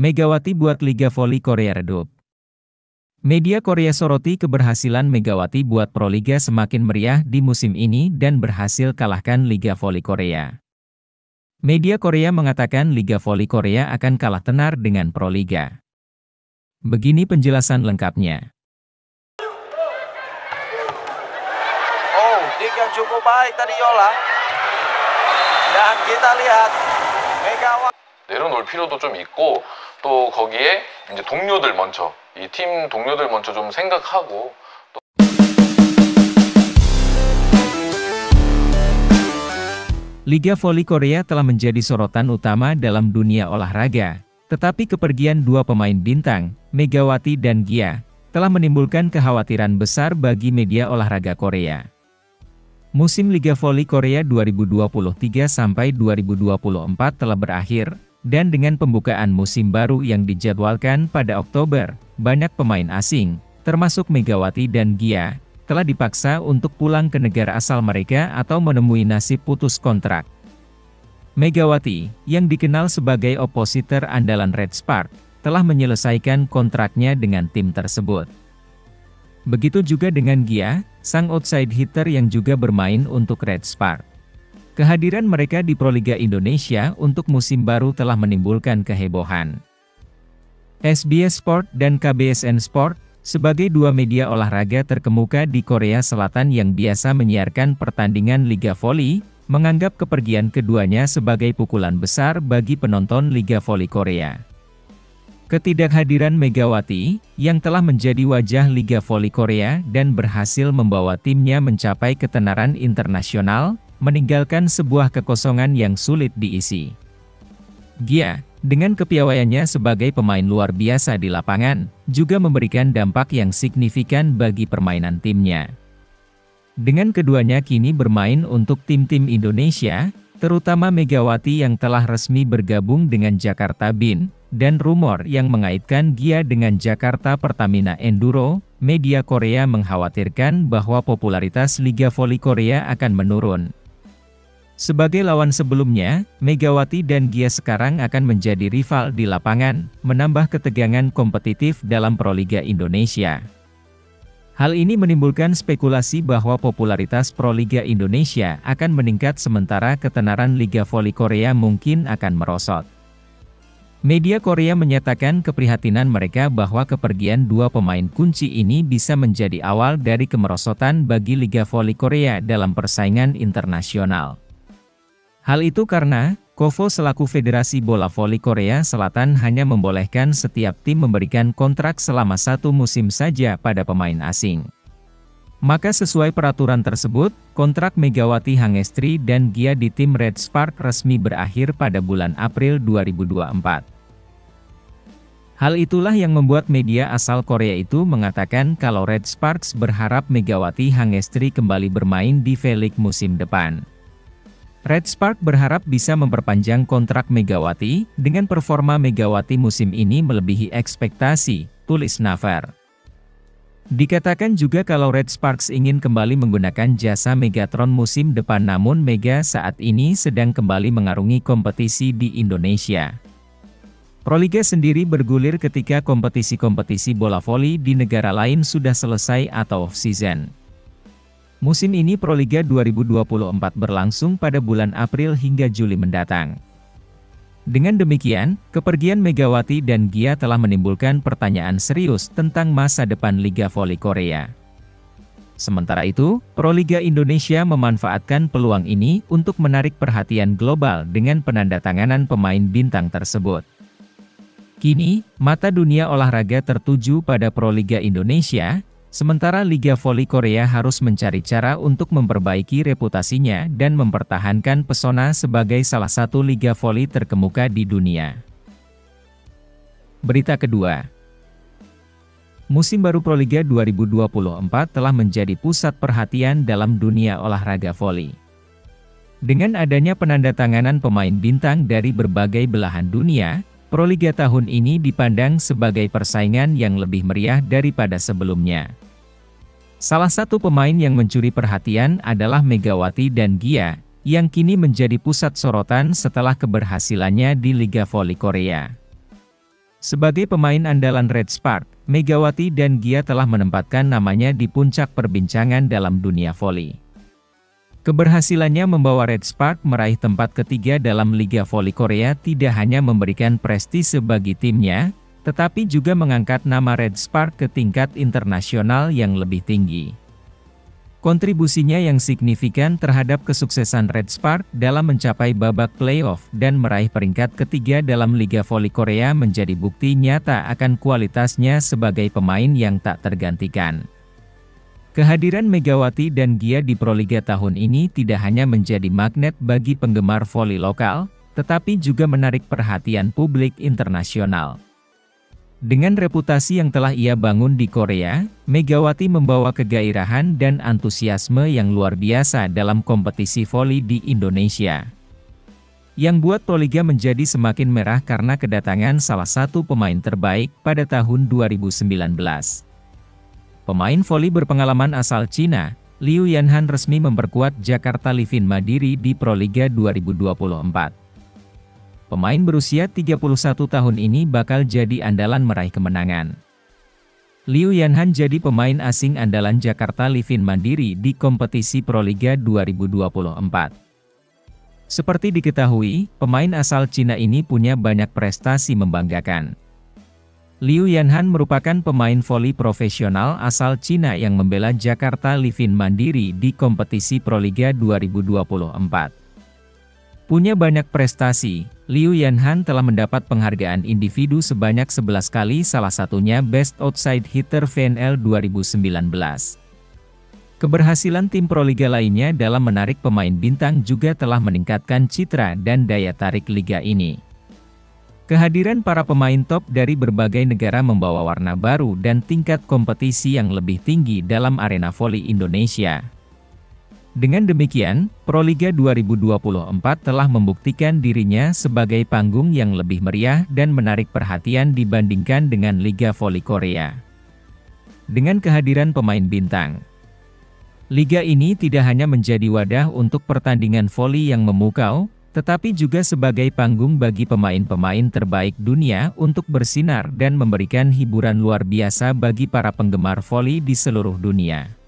Megawati buat Liga Voli Korea redup. Media Korea soroti keberhasilan Megawati buat Proliga semakin meriah di musim ini dan berhasil kalahkan Liga Voli Korea. Media Korea mengatakan Liga Voli Korea akan kalah tenar dengan Proliga. Begini penjelasan lengkapnya. Oh, dig yang cukup baik tadi Yola. Dan kita lihat Megawati 내려놓을 필요도 좀 있고 또 거기에 이제 동료들 먼저 이 팀 동료들 먼저 좀 생각하고 Liga Voli Korea telah menjadi sorotan utama dalam dunia olahraga, tetapi kepergian dua pemain bintang, Megawati dan Gia, telah menimbulkan kekhawatiran besar bagi media olahraga Korea. Musim Liga Voli Korea 2023 sampai 2024 telah berakhir, dan dengan pembukaan musim baru yang dijadwalkan pada Oktober, banyak pemain asing, termasuk Megawati dan Gia, telah dipaksa untuk pulang ke negara asal mereka atau menemui nasib putus kontrak. Megawati, yang dikenal sebagai opositor andalan Red Spark, telah menyelesaikan kontraknya dengan tim tersebut. Begitu juga dengan Gia, sang outside hitter yang juga bermain untuk Red Spark. Kehadiran mereka di Proliga Indonesia untuk musim baru telah menimbulkan kehebohan. SBS Sport dan KBSN Sport, sebagai dua media olahraga terkemuka di Korea Selatan yang biasa menyiarkan pertandingan Liga Voli, menganggap kepergian keduanya sebagai pukulan besar bagi penonton Liga Voli Korea. Ketidakhadiran Megawati, yang telah menjadi wajah Liga Voli Korea dan berhasil membawa timnya mencapai ketenaran internasional, meninggalkan sebuah kekosongan yang sulit diisi. Gia, dengan kepiawaiannya sebagai pemain luar biasa di lapangan, juga memberikan dampak yang signifikan bagi permainan timnya. Dengan keduanya kini bermain untuk tim-tim Indonesia, terutama Megawati yang telah resmi bergabung dengan Jakarta BIN, dan rumor yang mengaitkan Gia dengan Jakarta Pertamina Enduro, media Korea mengkhawatirkan bahwa popularitas Liga Voli Korea akan menurun. Sebagai lawan sebelumnya, Megawati dan Gia sekarang akan menjadi rival di lapangan, menambah ketegangan kompetitif dalam Proliga Indonesia. Hal ini menimbulkan spekulasi bahwa popularitas Proliga Indonesia akan meningkat sementara ketenaran Liga Voli Korea mungkin akan merosot. Media Korea menyatakan keprihatinan mereka bahwa kepergian dua pemain kunci ini bisa menjadi awal dari kemerosotan bagi Liga Voli Korea dalam persaingan internasional. Hal itu karena, KOVO selaku Federasi Bola Voli Korea Selatan hanya membolehkan setiap tim memberikan kontrak selama satu musim saja pada pemain asing. Maka sesuai peraturan tersebut, kontrak Megawati Hangestri dan Gia di tim Red Spark resmi berakhir pada bulan April 2024. Hal itulah yang membuat media asal Korea itu mengatakan kalau Red Sparks berharap Megawati Hangestri kembali bermain di V-League musim depan. Red Spark berharap bisa memperpanjang kontrak Megawati, dengan performa Megawati musim ini melebihi ekspektasi, tulis Naver. Dikatakan juga kalau Red Sparks ingin kembali menggunakan jasa Megatron musim depan namun Mega saat ini sedang kembali mengarungi kompetisi di Indonesia. Proliga sendiri bergulir ketika kompetisi-kompetisi bola voli di negara lain sudah selesai atau off-season. Musim ini Proliga 2024 berlangsung pada bulan April hingga Juli mendatang. Dengan demikian, kepergian Megawati dan Gia telah menimbulkan pertanyaan serius tentang masa depan Liga Voli Korea. Sementara itu, Proliga Indonesia memanfaatkan peluang ini untuk menarik perhatian global dengan penandatanganan pemain bintang tersebut. Kini, mata dunia olahraga tertuju pada Proliga Indonesia, sementara Liga Voli Korea harus mencari cara untuk memperbaiki reputasinya dan mempertahankan pesona sebagai salah satu liga voli terkemuka di dunia. Berita kedua. Musim baru Proliga 2024 telah menjadi pusat perhatian dalam dunia olahraga voli. Dengan adanya penandatanganan pemain bintang dari berbagai belahan dunia, Proliga tahun ini dipandang sebagai persaingan yang lebih meriah daripada sebelumnya. Salah satu pemain yang mencuri perhatian adalah Megawati dan Gia, yang kini menjadi pusat sorotan setelah keberhasilannya di Liga Voli Korea. Sebagai pemain andalan Red Spark, Megawati dan Gia telah menempatkan namanya di puncak perbincangan dalam dunia voli. Keberhasilannya membawa Red Spark meraih tempat ketiga dalam Liga Voli Korea tidak hanya memberikan prestise bagi timnya, tetapi juga mengangkat nama Red Spark ke tingkat internasional yang lebih tinggi. Kontribusinya yang signifikan terhadap kesuksesan Red Spark dalam mencapai babak playoff dan meraih peringkat ketiga dalam Liga Voli Korea menjadi bukti nyata akan kualitasnya sebagai pemain yang tak tergantikan. Kehadiran Megawati dan Gia di Proliga tahun ini tidak hanya menjadi magnet bagi penggemar voli lokal, tetapi juga menarik perhatian publik internasional. Dengan reputasi yang telah ia bangun di Korea, Megawati membawa kegairahan dan antusiasme yang luar biasa dalam kompetisi voli di Indonesia. Yang buat Proliga menjadi semakin merah karena kedatangan salah satu pemain terbaik pada tahun 2019. Pemain voli berpengalaman asal Cina, Liu Yanhan resmi memperkuat Jakarta Livin Mandiri di Proliga 2024. Pemain berusia 31 tahun ini bakal jadi andalan meraih kemenangan. Liu Yanhan jadi pemain asing andalan Jakarta Livin Mandiri di kompetisi Proliga 2024. Seperti diketahui, pemain asal Cina ini punya banyak prestasi membanggakan. Liu Yanhan merupakan pemain voli profesional asal Cina yang membela Jakarta Livin Mandiri di kompetisi Proliga 2024. Punya banyak prestasi, Liu Yanhan telah mendapat penghargaan individu sebanyak 11 kali, salah satunya Best Outside Hitter VNL 2019. Keberhasilan tim Proliga lainnya dalam menarik pemain bintang juga telah meningkatkan citra dan daya tarik liga ini. Kehadiran para pemain top dari berbagai negara membawa warna baru dan tingkat kompetisi yang lebih tinggi dalam arena voli Indonesia. Dengan demikian, Proliga 2024 telah membuktikan dirinya sebagai panggung yang lebih meriah dan menarik perhatian dibandingkan dengan Liga Voli Korea. Dengan kehadiran pemain bintang, liga ini tidak hanya menjadi wadah untuk pertandingan voli yang memukau, tetapi juga sebagai panggung bagi pemain-pemain terbaik dunia untuk bersinar dan memberikan hiburan luar biasa bagi para penggemar voli di seluruh dunia.